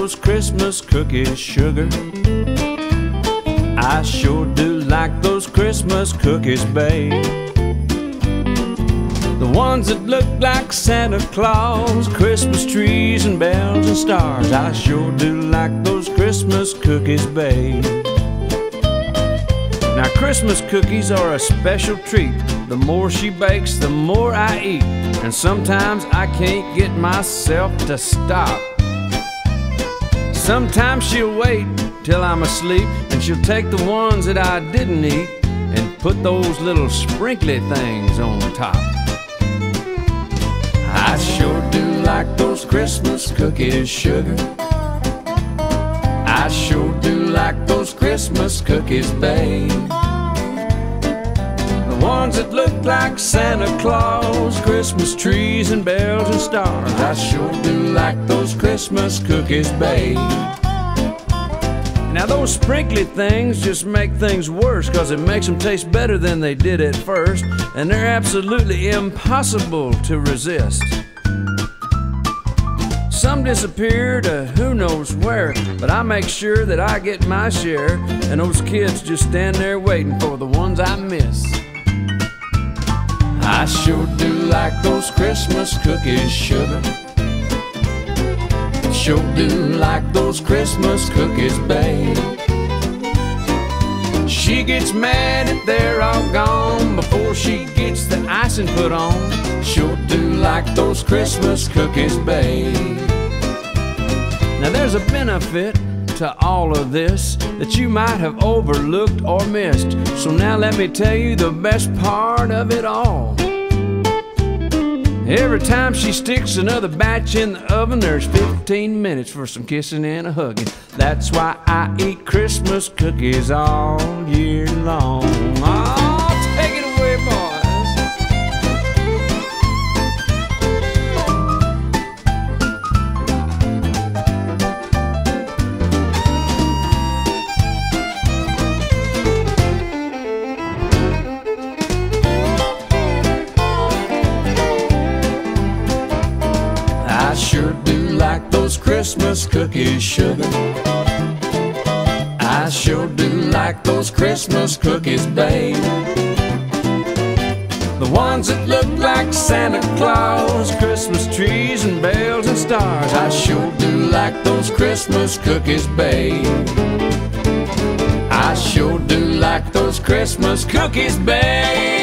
those Christmas cookies, sugar. I sure do like those Christmas cookies, babe. The ones that look like Santa Claus, Christmas trees and bells and stars. I sure do like those Christmas cookies, babe. Now Christmas cookies are a special treat. The more she bakes, the more I eat. And sometimes I can't get myself to stop. Sometimes she'll wait till I'm asleep, and she'll take the ones that I didn't eat and put those little sprinkly things on top. I sure do like those Christmas cookies, sugar. I sure do like those Christmas cookies, babe. The ones that look like Santa Claus, Christmas trees and bells and stars. I sure do like those Christmas cookies, babe. Now those sprinkly things just make things worse, 'cause it makes them taste better than they did at first, and they're absolutely impossible to resist. Some disappear to who knows where, but I make sure that I get my share, and those kids just stand there waiting for the ones I miss. I sure do like those Christmas cookies, sugar. Sure do like those Christmas cookies, babe. She gets mad if they're all gone before she gets the icing put on. Sure do like those Christmas cookies, babe. Now there's a benefit to all of this that you might have overlooked or missed. So now let me tell you the best part of it all. Every time she sticks another batch in the oven, there's 15 minutes for some kissing and a hugging. That's why I eat Christmas cookies all year long. Oh, take it away, boys. I sure do like those Christmas cookies, sugar. I sure do like those Christmas cookies, babe. The ones that look like Santa Claus, Christmas trees and bells and stars. I sure do like those Christmas cookies, babe. I sure do like those Christmas cookies, babe.